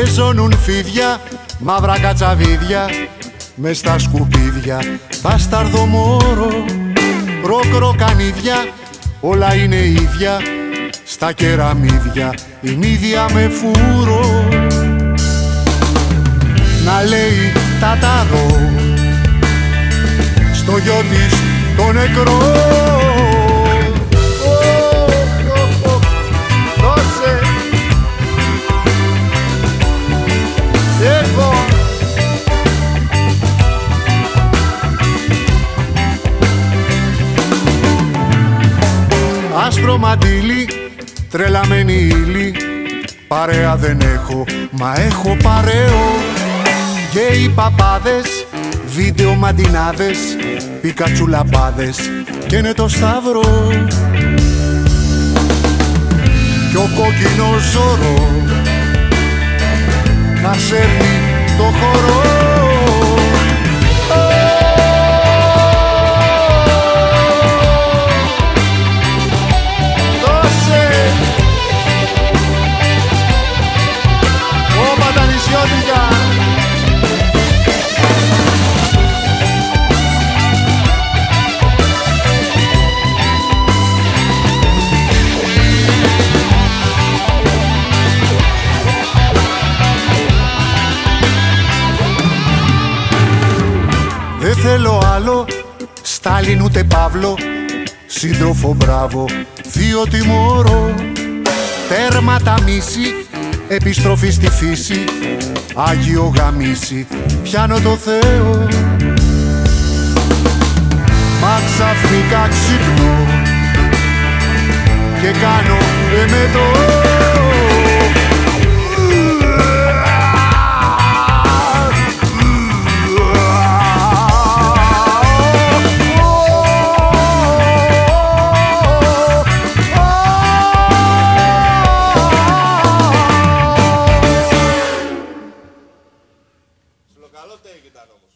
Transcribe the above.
ζώνουν φίδια, μαύρα κατσαβίδια μες στα σκουπίδια. Μπάσταρδο μόρο, προκροκανίδια, όλα είναι ίδια στα κεραμίδια. Η μύδια με φούρο να λέει τατάδο στο γιο της το νεκρό. Δώσε εγώ άσπρο μαντίλι, τρελαμένη ύλη, παρέα δεν έχω, μα έχω παρέο. Γκέι παπάδες, βίντεο μαντινάδες, πικατσουλαπάδες και είναι το σταυρό. Κι ο κόκκινος ζώρο να σέρνει το χορό. Δώσε όπα τα νησιώτικα. Δεν θέλω άλλο Στάλιν ούτε Παύλο, σύντροφο μπράβο, θείο τιμωρό. Τέρμα τα μίση, επιστροφή στη φύση, Άγιο γαμίσι, πιάνω το Θεό. Μα ξαφνικά ξυπνώ και κάνω εμετό. Καλό τέγι ήταν όμως.